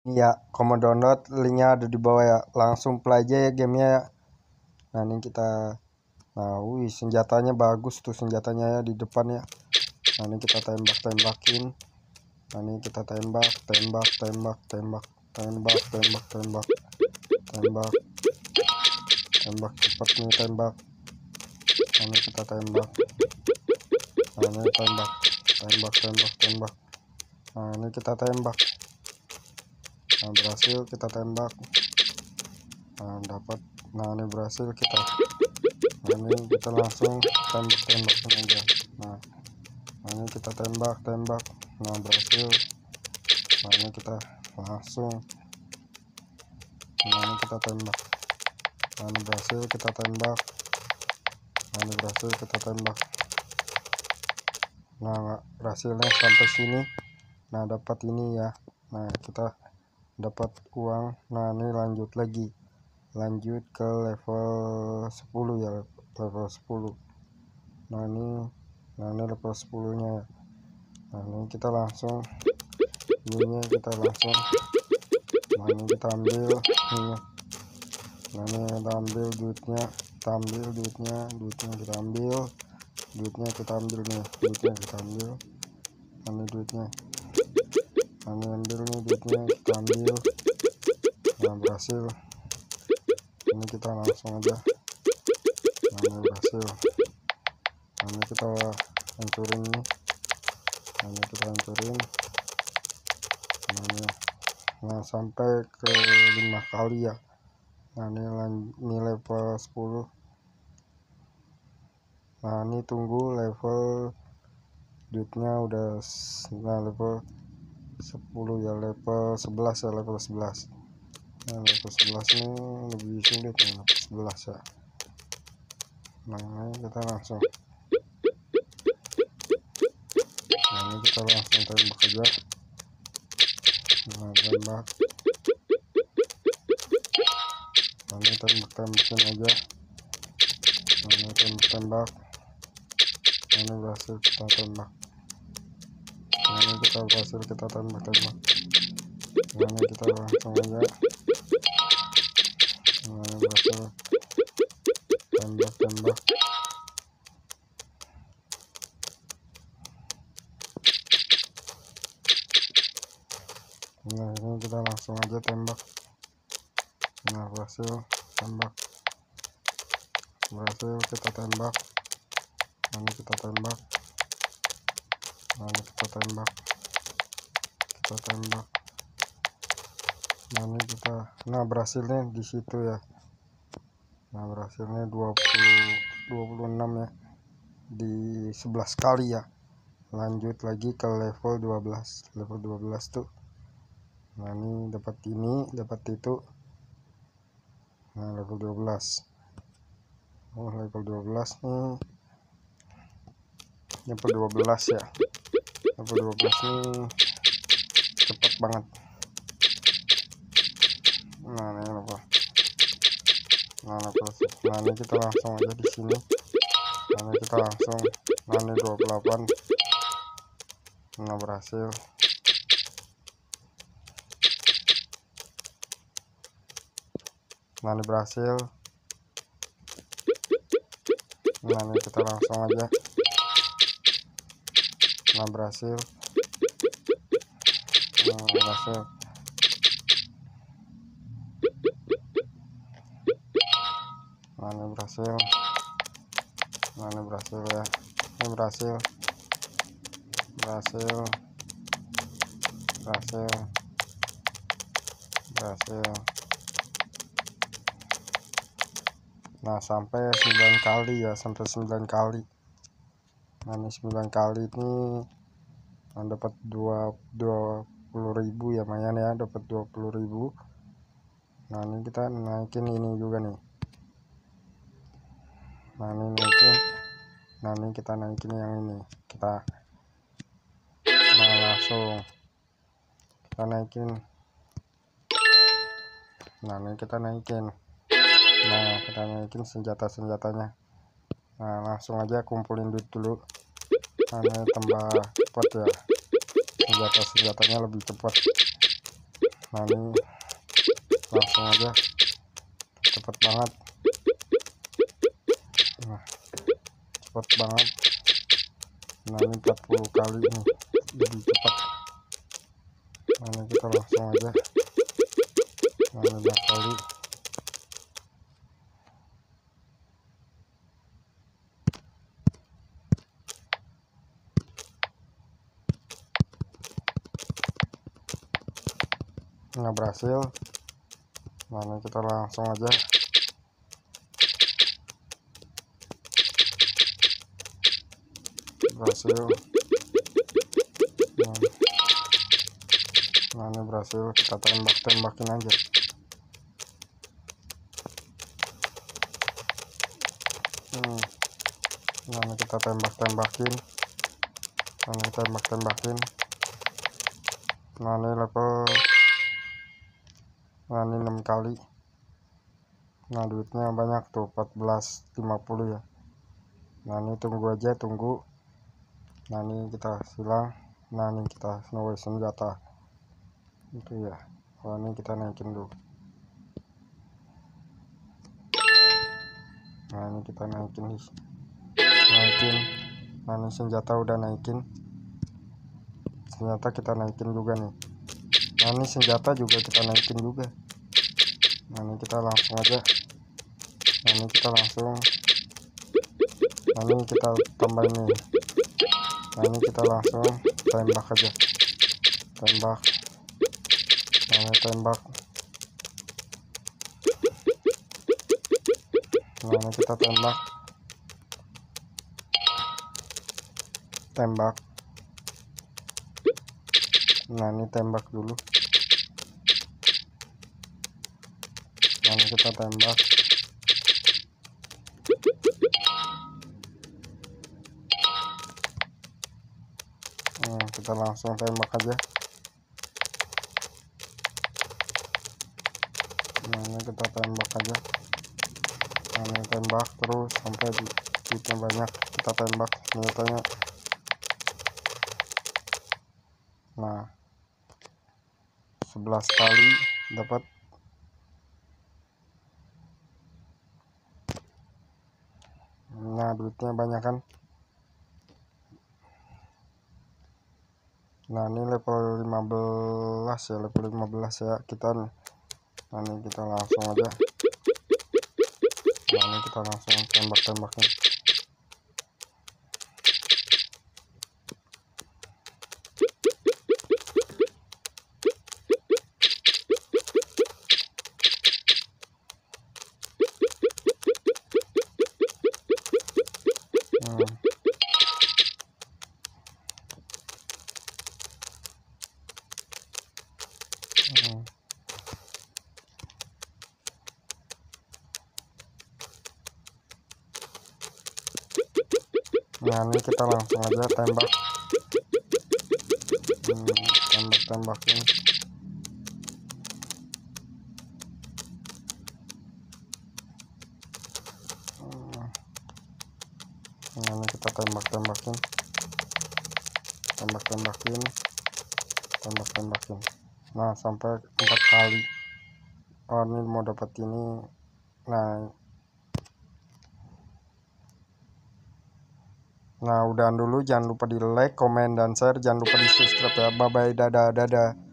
Ya, kamu download, linknya ada di bawah ya. Langsung play aja ya gamenya ya. Nah ini kita, nah wih senjatanya bagus tuh, senjatanya ya di depan ya. Nah ini kita tembakin. Nah ini kita tembak cepet nih tembak. Nah ini kita tembak. Nah ini tembak. Nah ini kita tembak. Nah berhasil kita tembak. Nah dapat. Nah ini berhasil kita. Nah ini kita langsung tembakin aja. Nah ini kita tembak. Nah berhasil. Nah ini kita langsung. Nah ini kita tembak. Nah ini berhasil kita tembak. Nah ini berhasil kita tembak. Nah berhasilnya sampai sini. Nah dapat ini ya. Nah kita dapat uang. Nah ini lanjut ke level 10 ya, level 10. Nah ini level 10 nya ya. Nah ini kita langsung nah ini kita ambil ini. Nah ini kita ambil duitnya, kita ambil duitnya kita ambil nih, Nah ini duitnya, nah ini ambil nih duitnya, kita ambil. Nah berhasil, ini kita langsung aja. Nah ini berhasil. Nah ini kita hancurin nih. Nah ini kita hancurin. Nah sampai ke 5 kali ya. Nah ini level 10. Nah ini tunggu level duitnya udah. Nah level 10 ya, level 11 ya, level 11. Nah level 11 ini lebih sulit ya, level 11 ya. Nah ini kita langsung, nah ini kita langsung tembak aja. Nah tembak, nah ini tembakin aja. Nah ini tembak. Nah ini berhasil kita tembak. Nah ini kita berhasil kita tembak. Nah ini kita langsung aja. Nah ini berhasil tembak. Nah ini kita langsung aja tembak. Nah berhasil tembak, kita tembak. Nah ini kita tembak. Nah ini kita tembak. Nah ini kita, nah berhasilnya di situ ya. Nah berhasilnya 26 ya, di 11 kali ya. Lanjut lagi ke level 12 tuh. Nah ini dapat itu. Nah level 12. Oh level 12 nih. Level 12 ya. Level 12 nih cepat banget. Nah ini level. Nah ini kita langsung aja di sini. Nah ini kita langsung. Nah ini 28. Nah berhasil. Nah ini berhasil. Nah ini kita langsung aja. Nah berhasil. Nah berhasil. Nah ini berhasil. Nah ini berhasil ya. Ini berhasil. Nah sampai 9 kali ya, sampai 9 kali. Nah ini 9 kali ini dapat 20.000 ya, lumayan ya, dapat 20.000. Nah ini kita naikin ini juga nih. Nah ini naikin. Nah ini kita naikin yang ini. Nah langsung kita naikin. Nah ini kita naikin. Nah kita naikin senjatanya. Nah langsung aja kumpulin duit dulu. Nah ini tambah cepat ya, senjatanya lebih cepat. Nah ini langsung aja, cepet banget. Nah cepet banget. Nah ini 40 kali nih, lebih cepat. Nah ini kita langsung aja. Nah ini 2 kali. Nah berhasil. Nah ini kita langsung aja. Berhasil. Nah ini berhasil, kita tembakin aja. Nah ini kita tembakin. Nah ini tembak-tembakin. Nah ini level. Nah ini 6 kali. Nah duitnya banyak tuh, 14.50 ya. Nah ini tunggu aja, tunggu. Nah ini kita silang. Nah ini kita snowy senjata itu ya. Oh ini kita naikin dulu. Nah ini kita naikin. Nah ini senjata udah naikin. Senjata kita naikin juga nih. Nah ini senjata juga kita naikin juga. Nah ini kita langsung aja. Nah ini kita langsung. Nah ini kita tambahin nih. Nah ini kita langsung tembak aja. Tembak. Nah ini tembak. Nah ini kita tembak. Nah ini tembak dulu. Nah ini kita tembak. Kita langsung tembak aja. Nah ini kita tembak aja. Nah ini tembak terus sampai duitnya banyak. Kita tembak senjatanya. Nah 11 kali dapat. Nah duitnya banyak kan. Nah ini level 15 ya, level 15 ya kita. Nah ini kita langsung aja. Nah ini kita langsung tembak-tembakin. Nah ini kita langsung aja tembak. Tembak-tembakin. Nah ini kita tembak-tembakin. Nah sampai 4 kali. Oh ini mau dapat ini. Nah udahan dulu, jangan lupa di like, komen, dan share, jangan lupa di subscribe ya. Bye bye, dadah.